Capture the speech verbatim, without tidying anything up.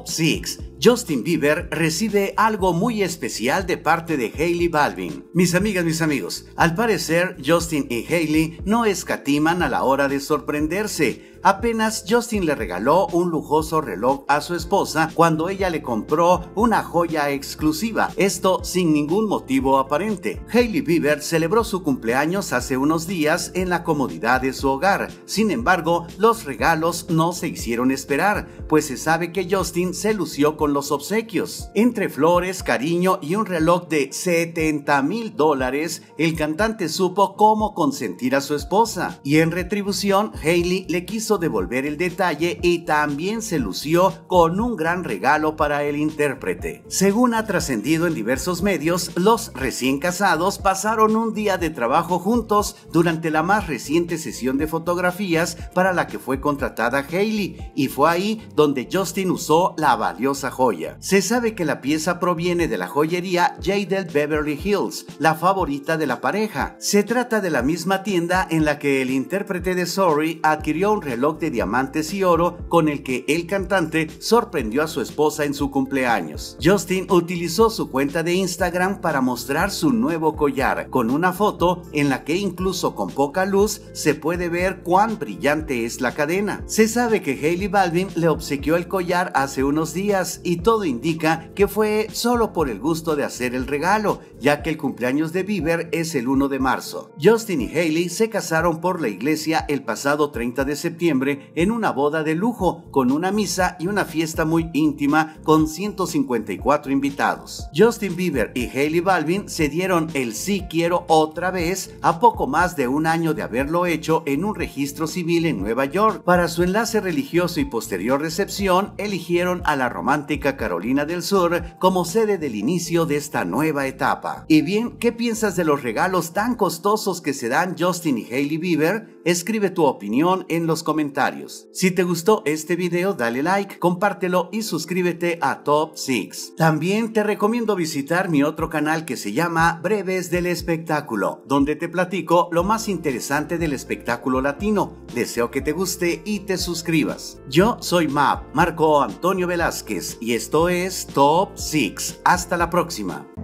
Top seis. Justin Bieber recibe algo muy especial de parte de Hailey Baldwin. Mis amigas, mis amigos, al parecer Justin y Hailey no escatiman a la hora de sorprenderse. Apenas Justin le regaló un lujoso reloj a su esposa cuando ella le compró una joya exclusiva, esto sin ningún motivo aparente. Hailey Bieber celebró su cumpleaños hace unos días en la comodidad de su hogar. Sin embargo, los regalos no se hicieron esperar, pues se sabe que Justin se lució con los obsequios. Entre flores, cariño y un reloj de setenta mil dólares, el cantante supo cómo consentir a su esposa. Y en retribución, Hailey le quiso devolver el detalle y también se lució con un gran regalo para el intérprete. Según ha trascendido en diversos medios, los recién casados pasaron un día de trabajo juntos durante la más reciente sesión de fotografías para la que fue contratada Hailey, y fue ahí donde Justin usó la valiosa joya. Se sabe que la pieza proviene de la joyería Jadel Beverly Hills, la favorita de la pareja. Se trata de la misma tienda en la que el intérprete de Sorry adquirió un reloj de diamantes y oro con el que el cantante sorprendió a su esposa en su cumpleaños. Justin utilizó su cuenta de Instagram para mostrar su nuevo collar, con una foto en la que incluso con poca luz se puede ver cuán brillante es la cadena. Se sabe que Hailey Baldwin le obsequió el collar hace unos días y todo indica que fue solo por el gusto de hacer el regalo, ya que el cumpleaños de Bieber es el uno de marzo. Justin y Hailey se casaron por la iglesia el pasado treinta de septiembre en una boda de lujo, con una misa y una fiesta muy íntima con ciento cincuenta y cuatro invitados. Justin Bieber y Hailey Baldwin se dieron el sí quiero otra vez a poco más de un año de haberlo hecho en un registro civil en Nueva York. Para su enlace religioso y posterior recepción, eligieron a la romántica Carolina del Sur como sede del inicio de esta nueva etapa. Y bien, ¿qué piensas de los regalos tan costosos que se dan Justin y Hailey Bieber? Escribe tu opinión en los comentarios. Si te gustó este video, dale like, compártelo y suscríbete a Top seis. También te recomiendo visitar mi otro canal que se llama Breves del Espectáculo, donde te platico lo más interesante del espectáculo latino. Deseo que te guste y te suscribas. Yo soy Map, Marco Antonio Velázquez, y esto es Top seis. Hasta la próxima.